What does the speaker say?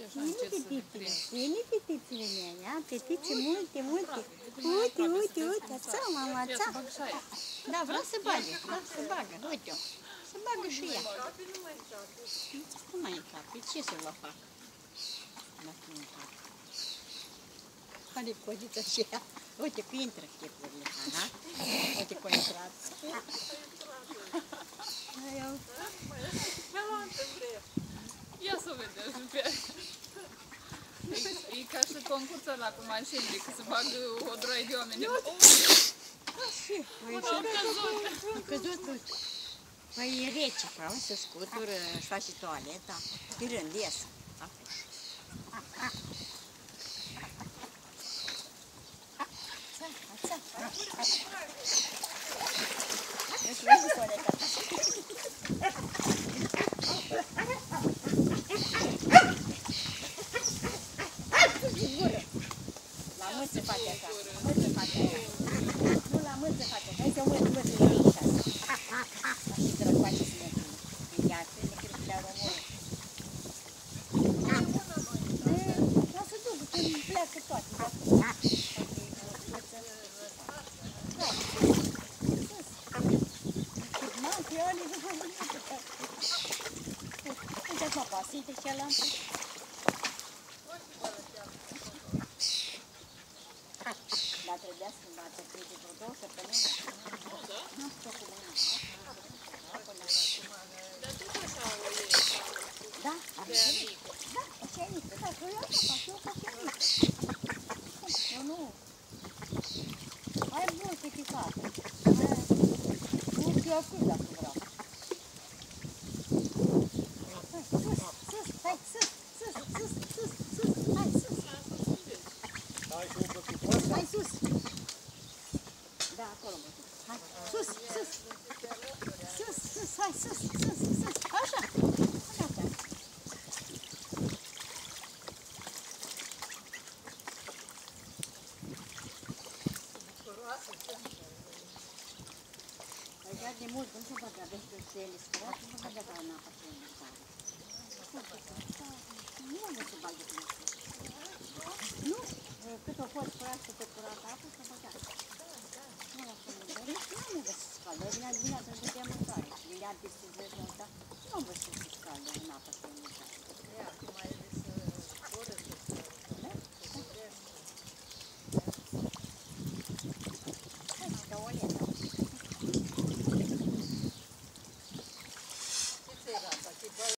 Vine fetițele, vine fetițele mele, ia, fetițe multe, multe. Uite, uite, uite, ța, mama, ța. Da, vreau să bage, da, să bagă, uite-o. Să bagă și ea. Nu mai e capi, ce să vă fac? Dacă nu capi. Care coziță și ea. Uite că intră chepurile, aha. Uite că a intrat. Ia să vedem după ea. E ca și concursul ăla cu mașinile, că se bagă o droaie de oameni. A căzut, uite. Păi e rece, vreau să scutură, își face toaleta. Îi rândesc. Își vezi toaleta. La mânt se face așa. Nu se face așa. Nu la mânt se face așa. Hai să mânt de aici. Așa că răcoace să mântă. Iar crede că le au rământ. Vreau să duc, că îmi pleacă toate. Uite așa pasite și ăla. Dar trebuia să bată de vreo 2 săptămâni. Nu știu cum e. Dar tot așa o e. Da, așa e. Da, așa e. Da, că eu așa fac, eu fac așa e. Eu nu. Mai mult decât fac. Nu știu acum dacă vreau. Hai, sus, sus, hai, sus, sus, sus, sus, sus, hai, sus. Hai sus! Da, acolo mă duc. Hai, sus, sus! Sus, sus, hai, sus, sus, sus! Așa! Gata! Păi ia de mult, nu se băga despre ele, scărat, nu se băga în apă și în mâncare. Nu am să bagă în apă. Nu? Cât a fost proastă pe curată apă, să băga. Nu am să mă dă, nu am văzut să scaldă, vine dimineața să dea mâncare. Vine peste zilele ăsta, nu am văzut să scaldă în apă și în mâncare. Ia, acum ai zis oră să scaldă. Da? Hai, ca o letă. Ce ți-ai rata?